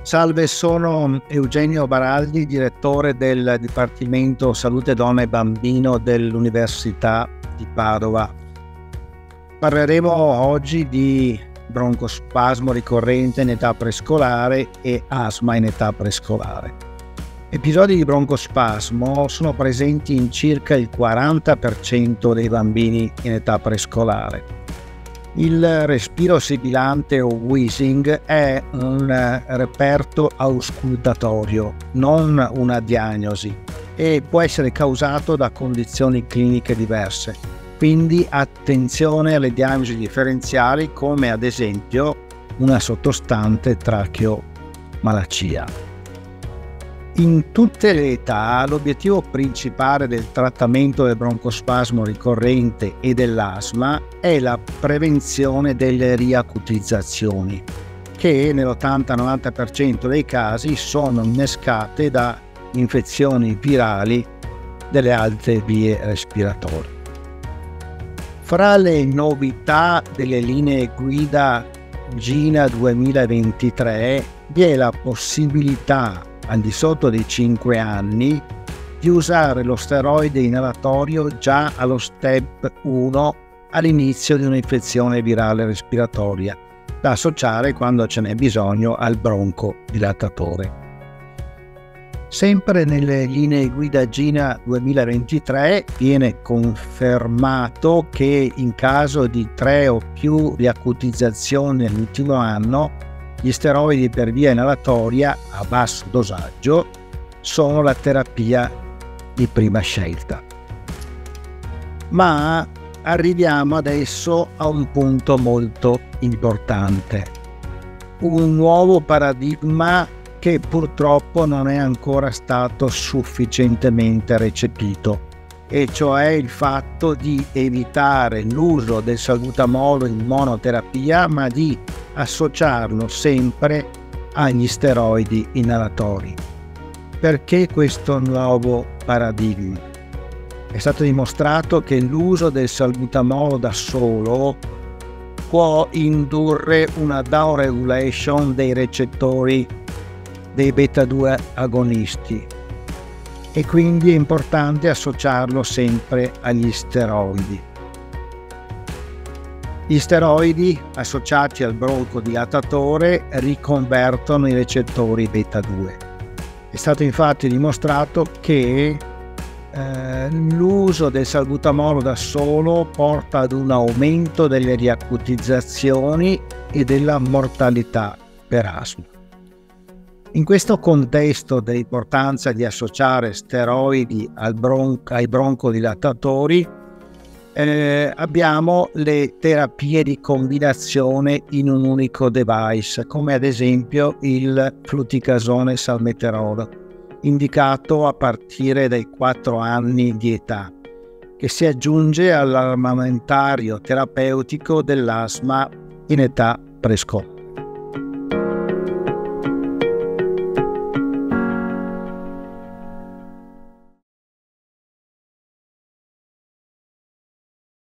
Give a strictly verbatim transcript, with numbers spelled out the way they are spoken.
Salve, sono Eugenio Baraldi, direttore del Dipartimento Salute Donna e Bambino dell'Università di Padova. Parleremo oggi di broncospasmo ricorrente in età prescolare e asma in età prescolare. Episodi di broncospasmo sono presenti in circa il quaranta per cento dei bambini in età prescolare. Il respiro sibilante o wheezing è un reperto auscultatorio, non una diagnosi, e può essere causato da condizioni cliniche diverse. Quindi attenzione alle diagnosi differenziali come ad esempio una sottostante tracheomalacia. In tutte le età l'obiettivo principale del trattamento del broncospasmo ricorrente e dell'asma è la prevenzione delle riacutizzazioni, che nell'ottanta novanta per cento dei casi sono innescate da infezioni virali delle alte vie respiratorie. Fra le novità delle linee guida GINA duemilaventitré vi è la possibilità al di sotto dei cinque anni di usare lo steroide inalatorio già allo step uno all'inizio di un'infezione virale respiratoria, da associare quando ce n'è bisogno al broncodilatatore. Sempre nelle linee guida GINA duemilaventitré viene confermato che in caso di tre o più riacutizzazioni nell'ultimo anno gli steroidi per via inalatoria a basso dosaggio sono la terapia di prima scelta. Ma arriviamo adesso a un punto molto importante, un nuovo paradigma che purtroppo non è ancora stato sufficientemente recepito, e cioè il fatto di evitare l'uso del salbutamolo in monoterapia, ma di associarlo sempre agli steroidi inalatori. Perché questo nuovo paradigma? È stato dimostrato che l'uso del salbutamolo da solo può indurre una downregulation dei recettori dei beta due agonisti, e quindi è importante associarlo sempre agli steroidi. Gli steroidi associati al broncodilatatore riconvertono i recettori beta due. È stato infatti dimostrato che eh, l'uso del salbutamolo da solo porta ad un aumento delle riacutizzazioni e della mortalità per asma. In questo contesto dell'importanza di associare steroidi al bron- ai broncodilatatori, Eh, abbiamo le terapie di combinazione in un unico device, come ad esempio il fluticasone salmeterolo, indicato a partire dai quattro anni di età, che si aggiunge all'armamentario terapeutico dell'asma in età prescolare.